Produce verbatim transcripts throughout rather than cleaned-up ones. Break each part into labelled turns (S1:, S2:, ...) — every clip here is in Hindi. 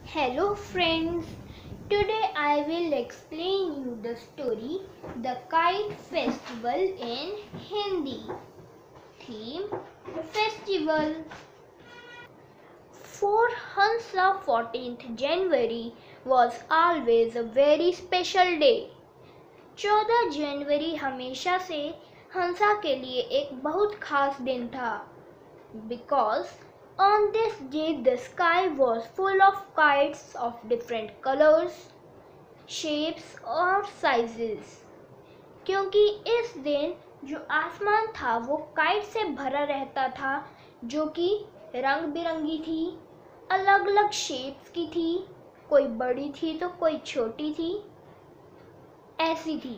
S1: Hello friends, today I will explain you the story The Kite Festival in Hindi. Theme Festival. For Hansa fourteenth January was always a very special day. चौदह जनवरी हमेशा से हंसा के लिए एक बहुत खास दिन था. Because on this day the sky was full of kites of different colors, shapes और sizes. क्योंकि इस दिन जो आसमान था वो काइट से भरा रहता था, जो कि रंग बिरंगी थी, अलग अलग शेप्स की थी, कोई बड़ी थी तो कोई छोटी थी, ऐसी थी.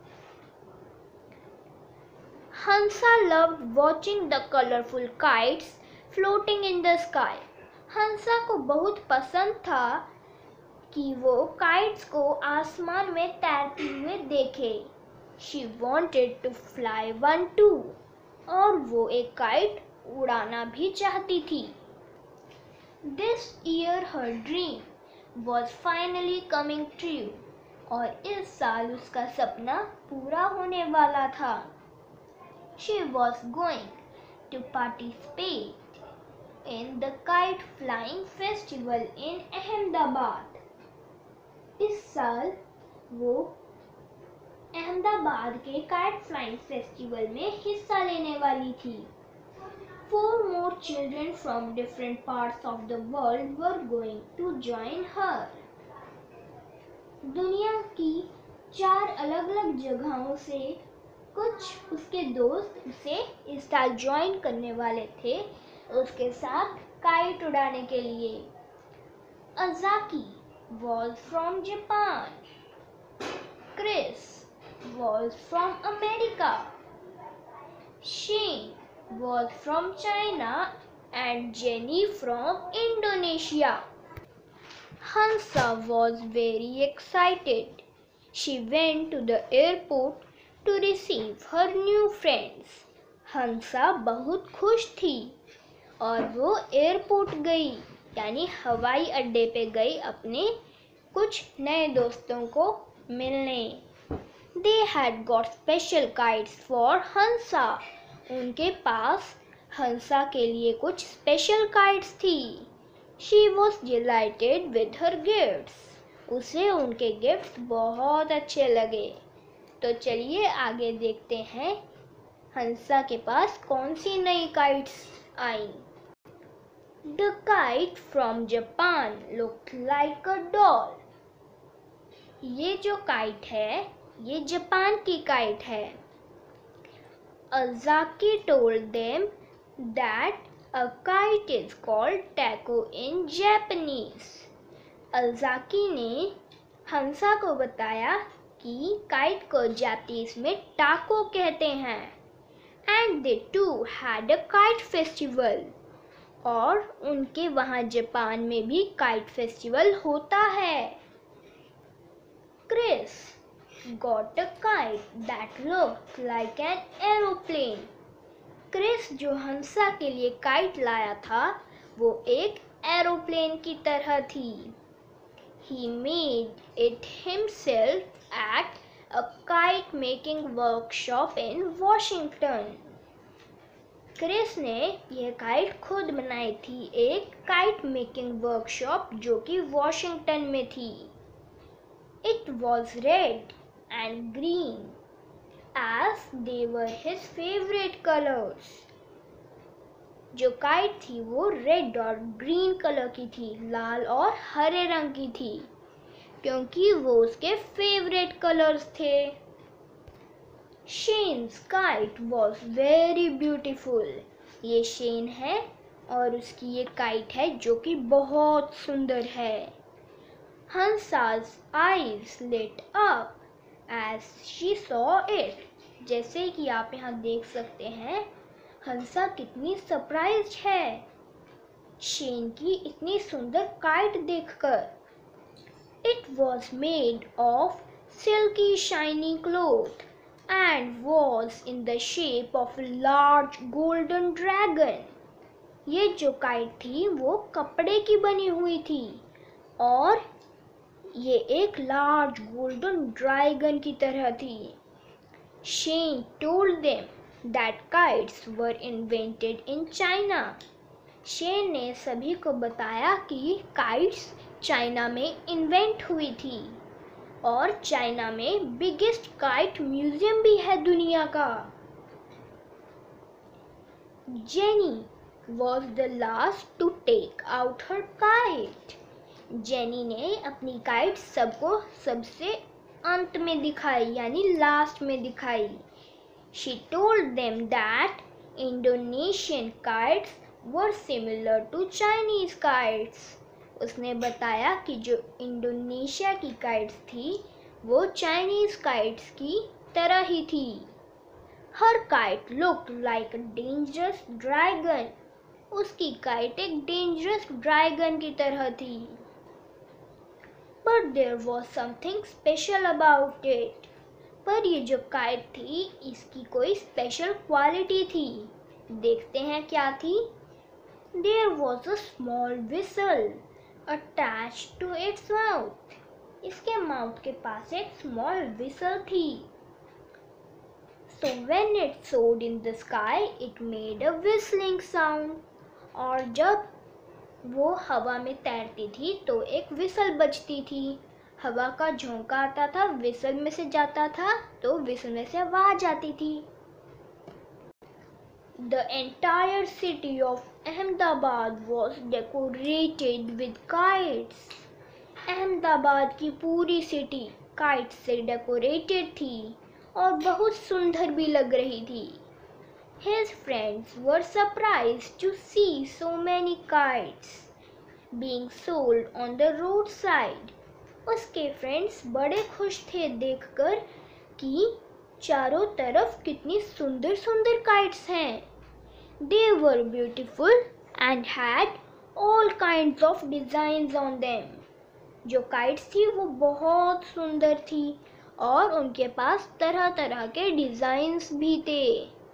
S1: हंसा loved watching the colorful kites floating in the sky. हंसा को बहुत पसंद था कि वो काइट्स को आसमान में तैरती हुए देखे. She wanted to fly one too. और वो एक काइट उड़ाना भी चाहती थी. This year her dream was finally coming true. और इस साल उसका सपना पूरा होने वाला था. She was going to participate in the kite flying festival in Ahmedabad. इस साल वो अहमदाबाद के काइट फ्लाइंग फेस्टिवल में हिस्सा लेने वाली थी. Four more children from different parts of the world were going to join her. दुनिया की चार अलग अलग जगहों से कुछ उसके दोस्त उसे इस साल ज्वाइन करने वाले थे उसके साथ काइट उड़ाने के लिए. Azaki was from Japan. Chris was from America. Shane was from China and Jenny from Indonesia. Hansa was very excited. She went to the airport to receive her new friends. हंसा बहुत खुश थी और वो एयरपोर्ट गई, यानी हवाई अड्डे पे गई अपने कुछ नए दोस्तों को मिलने. They had got special kites for हंसा. उनके पास हंसा के लिए कुछ स्पेशल काइट्स थी. She was delighted with her gifts. उसे उनके गिफ्ट बहुत अच्छे लगे. तो चलिए आगे देखते हैं हंसा के पास कौन सी नई काइट्स आई. The kite from Japan looked like a doll. ये जो काइट है ये जापान की काइट है. Azaki told them that a kite is called taco in Japanese. Azaki ने हंसा को बताया कि काइट को जापानीज में टाको कहते हैं. And they too had a kite festival. और उनके वहाँ जापान में भी काइट फेस्टिवल होता है. Chris got a kite that looked like an aeroplane. Chris जो हंसा के लिए काइट लाया था वो एक एरोप्लेन की तरह थी. He made it himself at a kite making workshop in Washington. Chris ने यह काइट खुद बनाई थी एक काइट मेकिंग वर्कशॉप जो कि वॉशिंगटन में थी. It was red and green as they were his favorite colors. जो काइट थी वो रेड और ग्रीन कलर की थी, लाल और हरे रंग की थी, क्योंकि वो उसके फेवरेट कलर्स थे. Shane's kite was very beautiful. ये शेन है और उसकी ये काइट है जो कि बहुत सुंदर है. Hansa's eyes lit up as she saw it. जैसे कि आप यहाँ देख सकते हैं हंसा कितनी सरप्राइज्ड है शेन की इतनी सुंदर काइट देखकर. It was made of silky shiny cloth and was in the shape of a large golden dragon. ये जो काइट थी वो कपड़े की बनी हुई थी और ये एक लार्ज गोल्डन ड्रैगन की तरह थी। Shane told them that kites were invented in China. Shane ने सभी को बताया कि काइट्स चाइना में इन्वेंट हुई थी और चाइना में बिगेस्ट काइट म्यूजियम भी है दुनिया का। Jenny was the last to take out her kite. Jenny ने अपनी काइट सबको सबसे अंत में दिखाई यानी लास्ट में दिखाई। She told them that Indonesian kites were similar to Chinese kites. उसने बताया कि जो इंडोनेशिया की काइट्स थी वो चाइनीज काइट्स की तरह ही थी। Her kite looked like a dangerous dragon. उसकी काइट एक डेंजरस ड्रैगन की तरह थी। But there was something special about it. पर ये जो काइट थी इसकी कोई स्पेशल क्वालिटी थी। देखते हैं क्या थी। There was a small whistle attached to its mouth. इसके माउथ के पास एक स्मॉल विसल थी। So when it soared in the sky, it made a whistling sound. और जब वो हवा में तैरती थी तो एक विसल बजती थी। हवा का झोंका आता था, विसल में से जाता था तो विसल में से आवाज आती थी। The entire city of Ahmedabad was decorated with kites. Ahmedabad की पूरी सिटी काइट से डेकोरेटेड थी और बहुत सुंदर भी लग रही थी। His friends were surprised to see so many kites being sold on the roadside. उसके फ्रेंड्स बड़े खुश थे देखकर कि चारों तरफ कितनी सुंदर सुंदर काइट्स हैं। They were beautiful and had all kinds of designs on them. जो काइट्स थी वो बहुत सुंदर थी और उनके पास तरह तरह के डिजाइन्स भी थे।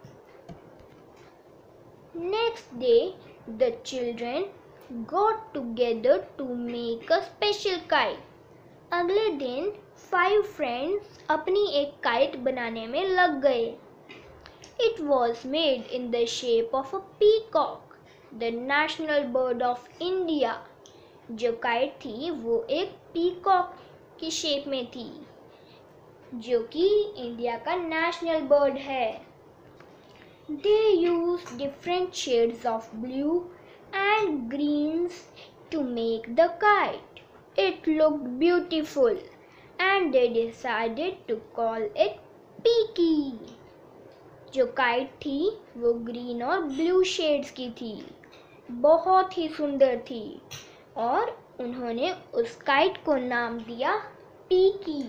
S1: Next day, the children got together to make a special kite. अगले दिन five friends अपनी एक काइट बनाने में लग गए। It was made in the shape of a peacock, the national bird of India. जो काइट थी वो एक पीकॉक की शेप में थी जो कि इंडिया का नेशनल बर्ड है। They used different shades of blue and greens to make the kite. It looked beautiful and they decided to call it Peaky. जो काइट थी वो ग्रीन और ब्लू शेड्स की थी, बहुत ही सुंदर थी और उन्होंने उस काइट को नाम दिया Peaky.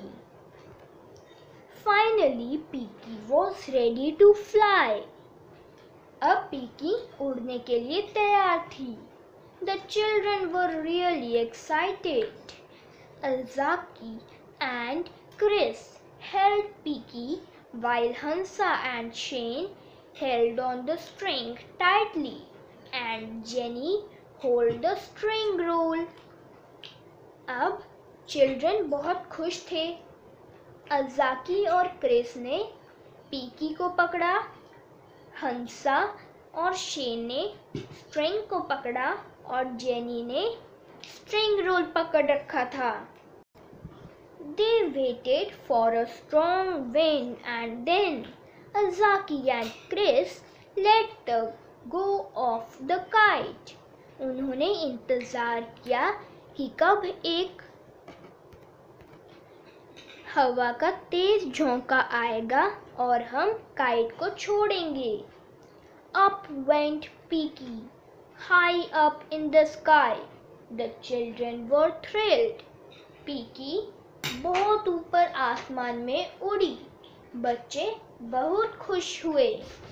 S1: Finally, Peaky was ready to fly. अब पीकी उड़ने के लिए तैयार थी। The children were really excited. Alzaki and Chris held Peaky while Hansa and Shane held on the string tightly and Jenny held the string roll. अब चिल्ड्रन बहुत खुश थे। अज़ाकी और क्रिस ने पीकी को पकड़ा, हंसा और शेन ने स्ट्रिंग को पकड़ा और जेनी ने स्ट्रिंग रोल पकड़ रखा था। They waited for a strong wind and then Azaki and Chris let the go of the kite. उन्होंने इंतजार किया कि कब एक हवा का तेज झोंका आएगा और हम काइट को छोड़ेंगे। Up went Peaky, high up in the sky. The children were thrilled. Peaky बहुत ऊपर आसमान में उड़ी, बच्चे बहुत खुश हुए।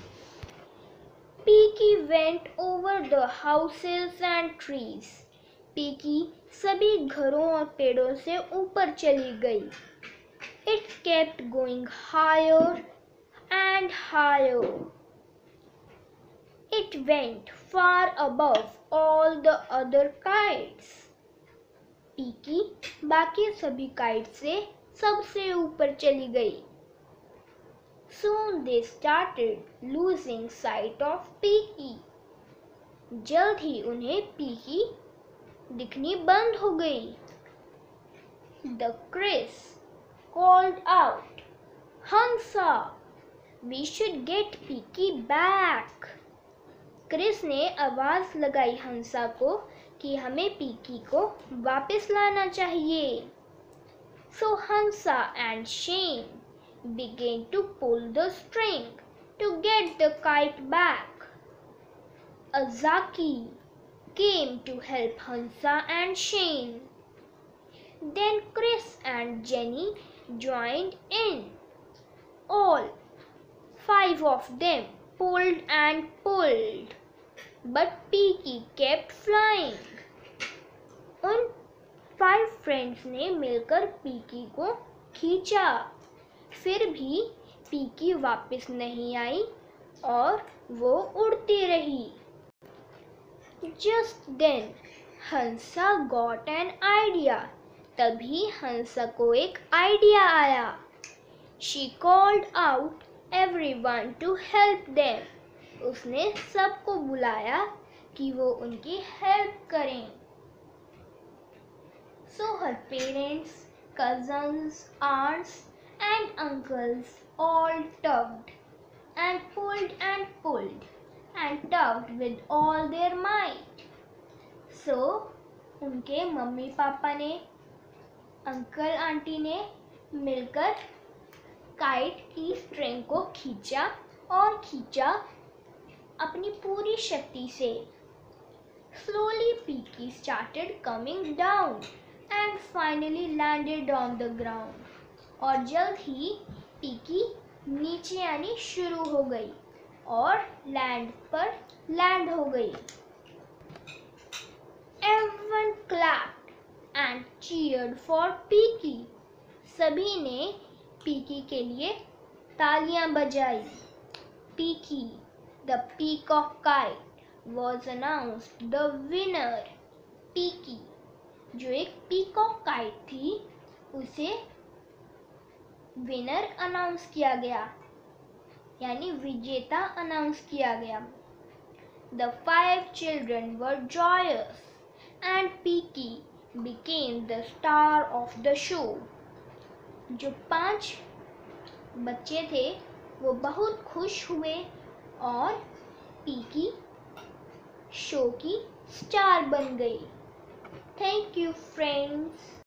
S1: Peaky went over the houses and trees. Peaky सभी घरों और पेड़ों से ऊपर चली गई। It kept going higher and higher. It went far above all the other kites. Peaky बाकी सभी काइट से सबसे ऊपर चली गई। Soon they started losing sight of Peaky. जल्द ही उन्हें पीकी दिखनी बंद हो गई। The Chris called out, Hansa, we should get Peaky back. Chris ने आवाज लगाई हंसा को कि हमें पीकी को वापस लाना चाहिए। So Hansa and Shane began to pull the string to get the kite back. Azaki came to help Hansa and Shane. Then Chris and Jenny joined in. All five of them pulled and pulled, but Peaky kept flying. उन फाइव फ्रेंड्स ने मिलकर पीकी को खींचा, फिर भी पीकी वापस नहीं आई और वो उड़ती रही। Just then, Hansa got an idea. तभी हंसा को एक आइडिया आया। She called out everyone to help them. उसने सबको बुलाया कि वो उनकी हेल्प करें। So her parents, cousins, aunts and uncles all tugged and pulled and pulled and tugged with all their might. So उनके मम्मी पापा ने, अंकल आंटी ने मिलकर काइट की स्ट्रिंग को खींचा और खींचा अपनी पूरी शक्ति से। Slowly Peaky started coming down and finally landed on the ground. और जल्द ही पीकी नीचे आनी शुरू हो गई और लैंड पर लैंड हो गई। Everyone clapped and cheered for Peaky. सभी ने पीकी के लिए तालियां बजाई। Peaky, the peacock kite, was announced the winner. Peaky, जो एक पीकॉक काइट थी, उसे विनर अनाउंस किया गया, यानी विजेता अनाउंस किया गया। The five children were joyous and Peaky became the star of the show. जो पांच बच्चे थे वो बहुत खुश हुए और पीकी शो की स्टार बन गई। Thank you, friends.